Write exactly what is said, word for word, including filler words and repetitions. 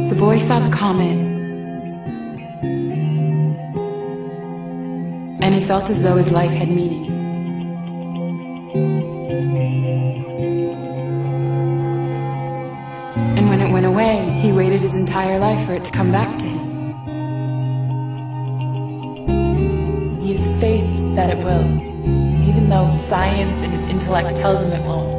The boy saw the comet, and he felt as though his life had meaning. And when it went away, he waited his entire life for it to come back to him. He has faith that it will, even though science and his intellect tells him it won't.